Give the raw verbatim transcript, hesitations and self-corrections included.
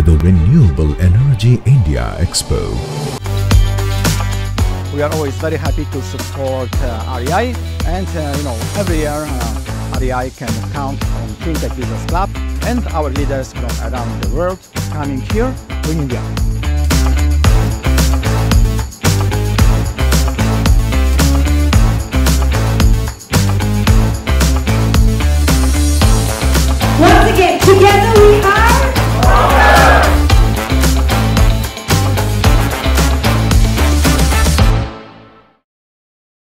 to the Renewable Energy India Expo. We are always very happy to support uh, R E I, and uh, you know, every year uh, R E I can count on CleanTech Business Club and our leaders from around the world coming here to India. Once again, together we are